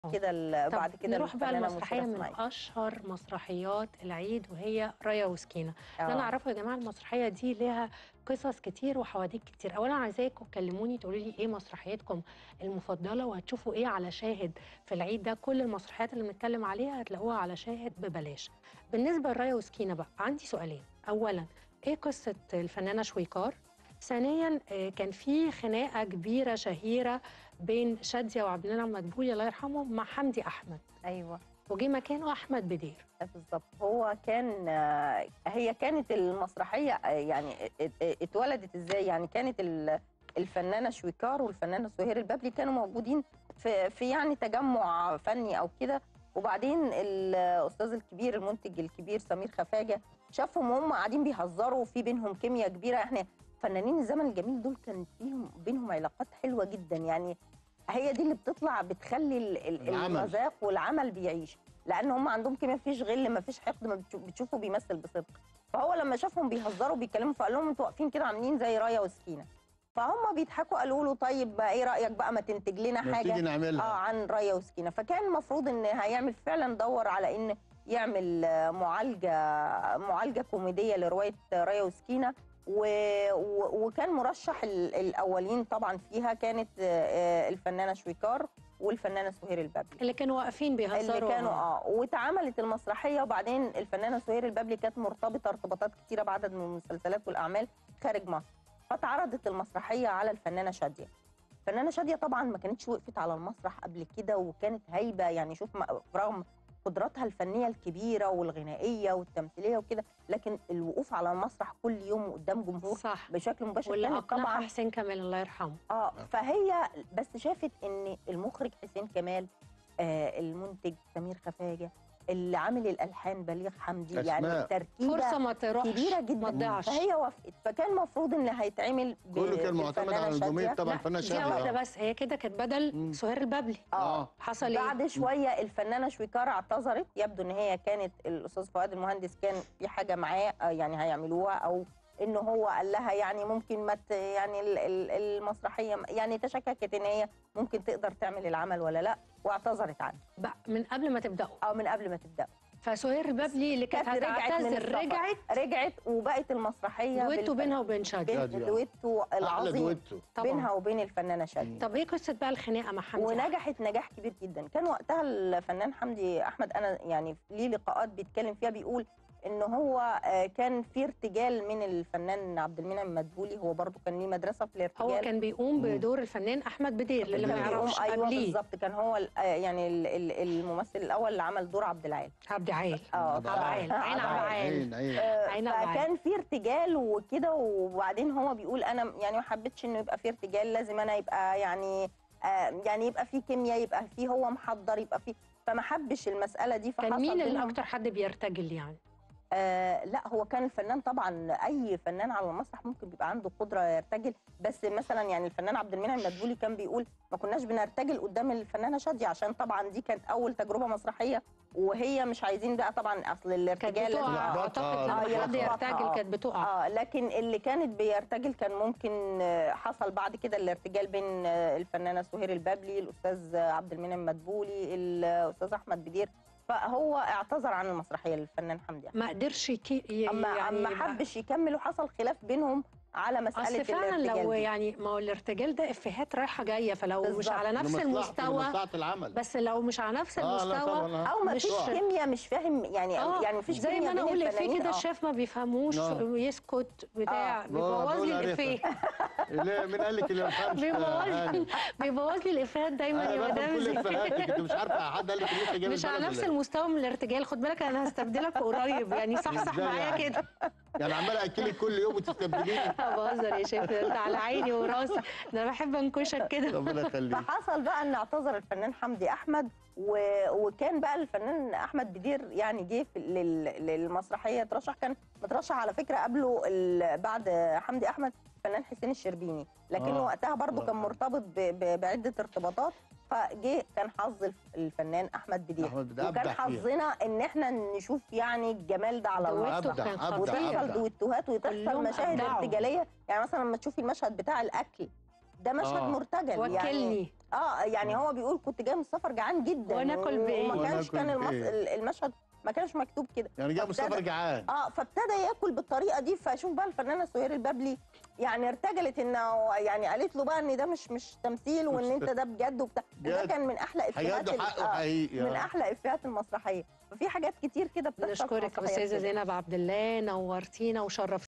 كده بعد كده نروح بقى الفنانة المسرحية مثيرة من اسماعيل. أشهر مسرحيات العيد وهي رايا وسكينة. اللي أنا اه أعرفه يا جماعة المسرحية دي ليها قصص كتير وحواديت كتير. أولا عايزاكم تكلموني تقولوا لي إيه مسرحيتكم المفضلة وهتشوفوا إيه على شاهد في العيد ده. كل المسرحيات اللي بنتكلم عليها هتلاقوها على شاهد ببلاش. بالنسبة لرايا وسكينة بقى عندي سؤالين. أولا إيه قصة الفنانة شويكار؟ ثانيا كان في خناقة كبيرة شهيرة بين شادية وعبد المنعم مدبولي الله يرحمه مع حمدي أحمد، ايوه وجه مكانه أحمد بدير. بالظبط. هو كان هي كانت المسرحية يعني اتولدت ازاي؟ يعني كانت الفنانة شويكار والفنانة سهير البابلي كانوا موجودين في يعني تجمع فني او كده، وبعدين الاستاذ الكبير المنتج الكبير سمير خفاجة شافهم هم قاعدين بيهزروا وفي بينهم كيمياء كبيرة. احنا فنانين الزمن الجميل دول كان فيهم بينهم علاقات حلوة جدا، يعني هي دي اللي بتطلع بتخلي المذاق والعمل بيعيش، لان هم عندهم كيمياء، مفيش غل مفيش حقد، ما بتشوفه بيمثل بصدق. فهو لما شافهم بيهزروا بيتكلموا فقال لهم انتوا واقفين كده عاملين زي رايا وسكينه، فهم بيضحكوا قالوا له طيب بقى ايه رايك بقى ما تنتج لنا ما حاجه تيجي نعملها عن رايا وسكينه. فكان المفروض ان هيعمل فعلا دور على ان يعمل معالجه كوميديه لروايه رايا وسكينه، وكان مرشح الاولين طبعا فيها كانت الفنانه شويكار والفنانه سهير البابلي اللي كانوا واقفين بيهزروا اللي كانوا واتعملت المسرحيه. وبعدين الفنانه سهير البابلي كانت مرتبطه ارتباطات كتيره بعدد من المسلسلات والاعمال خارج مصر، فاتعرضت المسرحيه على الفنانه شاديه. الفنانه شاديه طبعا ما كانتش وقفت على المسرح قبل كده وكانت هايبه، يعني شوف رغم قدراتها الفنيه الكبيره والغنائيه والتمثيليه وكده، لكن الوقوف على المسرح كل يوم قدام جمهور صح بشكل مباشر واللي كانت أقنعها طبعا حسين كامل الله يرحمه. فهي بس شافت ان المخرج حسين كمال، المنتج سمير خفاجة، اللي عامل الالحان بليغ حمدي، يعني تركيبه فرصه ما تروحش كبيره جدا ما تضيعش. فهي وافقت، فكان المفروض ان هيتعمل كله كان معتمد على النجوميه طبعا الفنانه شاديه. واحده شاديه بس هي كده كانت بدل سهير البابلي. حصل ايه؟ بعد شويه الفنانه شويكار اعتذرت، يبدو ان هي كانت الاستاذ فؤاد المهندس كان في حاجه معاه يعني هيعملوها، او ان هو قال لها يعني ممكن ما يعني المسرحيه يعني تشككت ان هي ممكن تقدر تعمل العمل ولا لا، واعتذرت عنه بقى من قبل ما تبداوا. من قبل ما تبداوا. فسهير البابلي اللي كانت هتعتذر رجعت وبقت المسرحيه دويتو بينها وبين شاديه، دويتو العظيم بينها وبين الفنانه شاديه. طب ايه قصه بقى الخناقه مع حمدي؟ ونجحت نجاح كبير جدا. كان وقتها الفنان حمدي احمد انا يعني ليه لقاءات بيتكلم فيها بيقول ان هو كان في ارتجال من الفنان عبد المنعم مدبولي، هو برضو كان ليه مدرسه في الارتجال، هو كان بيقوم بدور الفنان احمد بدير اللي ما يعرفش. ايوه بالظبط، كان هو يعني الممثل الاول اللي عمل دور عبد العال. عبد عال فكان في ارتجال وكده، وبعدين هو بيقول انا يعني ما حبيتش انه يبقى في ارتجال، لازم انا يبقى يعني يبقى في كيمياء، يبقى في هو محضر، يبقى في، فما حبش المساله دي. كان مين اللي اكتر حد بيرتجل يعني؟ لا هو كان الفنان طبعا، اي فنان على المسرح ممكن بيبقى عنده قدره يرتجل، بس مثلا يعني الفنان عبد المنعم مدبولي كان بيقول ما كناش بنرتجل قدام الفنانه شاديه، عشان طبعا دي كانت اول تجربه مسرحيه وهي مش عايزين بقى طبعا اصل الارتجال لازم اعتقد لما حد يرتجل كانت بتقع. لكن اللي كانت بيرتجل كان ممكن حصل بعد كده الارتجال بين الفنانه سهير البابلي، الاستاذ عبد المنعم مدبولي، الاستاذ احمد بدير، فهو اعتذر عن المسرحيه للفنان حمدي ما قدرش يعني ما حبش يكمل، وحصل خلاف بينهم على مساله اصل فعلا لو يعني ما هو الارتجال ده افيهات رايحه جايه، فلو بالزبط. مش على نفس المستوى بس لو مش على نفس المستوى او ما فيش كيمياء مش فاهم يعني يعني ما فيش زي ما انا اقول افيه كده الشيف ما بيفهموش ويسكت بتاع بيبوظ لي الافيه. ليه مين قال لك اللي ما بيفهمش؟ بيبوظ لي الافيهات دايما يا مدام. كل افيهاتك انت مش عارفه حد قال لك اللي جايب مش على نفس المستوى من الارتجال، خد بالك انا هستبدلك قريب يعني صحصح معايا كده. يعني عماله اكلك كل يوم وتستبدليني؟ بهزر يا شيخ، انت على عيني وراسي، ده انا بحب انكشك كده. ربنا يخليك. فحصل بقى ان اعتذر الفنان حمدي احمد وكان بقى الفنان احمد بدير يعني جه للمسرحيه ترشح، كان مترشح على فكره قبله بعد حمدي احمد الفنان حسين الشربيني، لكنه وقتها برضه كان مرتبط بعده ارتباطات، فجه كان حظ الفنان احمد بدير وكان حظنا ان احنا نشوف يعني الجمال ده على المسرح، وتحصل دويتوهات وتحصل مشاهد ارتجاليه. يعني مثلا لما تشوفي المشهد بتاع الاكل ده مشهد مرتجل يعني. وكلني. يعني هو بيقول كنت جاي من السفر جعان جدا وناكل بايه، وما كانش كان المشهد ما كانش مكتوب كده، يعني جاي من السفر جعان. فابتدى ياكل بالطريقه دي. فشوف بقى الفنانه سهير البابلي يعني ارتجلت انه يعني قالت له بقى ان ده مش تمثيل وان انت ده بجد وبتاع. وده كان من احلى افيهات من احلى افيهات المسرحيه. ففي حاجات كتير كده بتحصل. نشكرك استاذه زينب عبد الله، نورتينا وشرفتينا.